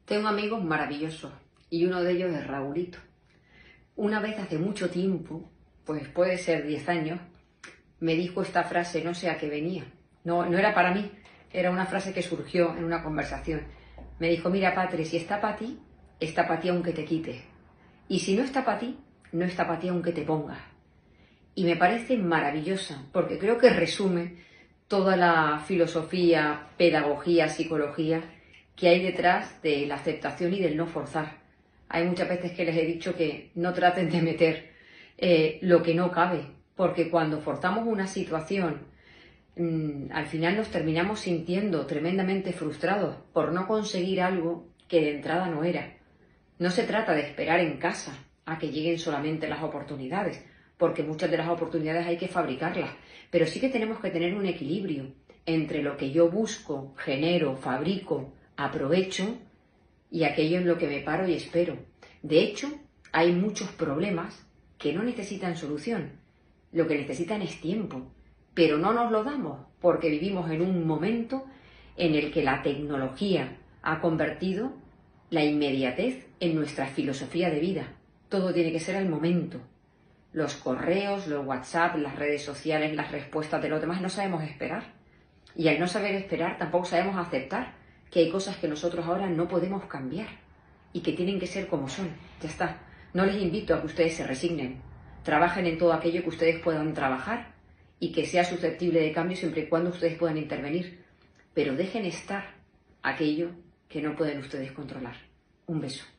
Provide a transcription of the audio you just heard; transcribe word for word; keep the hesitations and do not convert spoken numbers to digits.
Tengo amigos maravillosos y uno de ellos es Raulito. Una vez hace mucho tiempo, pues puede ser diez años, me dijo esta frase, no sé a qué venía. No, no era para mí, era una frase que surgió en una conversación. Me dijo, mira Patri, si está para ti, está para ti aunque te quites. Y si no está para ti, no está para ti aunque te pongas. Y me parece maravillosa, porque creo que resume toda la filosofía, pedagogía, psicología que hay detrás de la aceptación y del no forzar. Hay muchas veces que les he dicho que no traten de meter eh, lo que no cabe, porque cuando forzamos una situación, mmm, al final nos terminamos sintiendo tremendamente frustrados por no conseguir algo que de entrada no era. No se trata de esperar en casa a que lleguen solamente las oportunidades, porque muchas de las oportunidades hay que fabricarlas, pero sí que tenemos que tener un equilibrio entre lo que yo busco, genero, fabrico, aprovecho y aquello en lo que me paro y espero. De hecho, hay muchos problemas que no necesitan solución, lo que necesitan es tiempo, pero no nos lo damos porque vivimos en un momento en el que la tecnología ha convertido la inmediatez en nuestra filosofía de vida. Todo tiene que ser al momento. Los correos, los WhatsApp, las redes sociales, las respuestas de los demás, no sabemos esperar. Y al no saber esperar, tampoco sabemos aceptar que hay cosas que nosotros ahora no podemos cambiar y que tienen que ser como son. Ya está. No les invito a que ustedes se resignen. Trabajen en todo aquello que ustedes puedan trabajar y que sea susceptible de cambio siempre y cuando ustedes puedan intervenir. Pero dejen estar aquello que no pueden ustedes controlar. Un beso.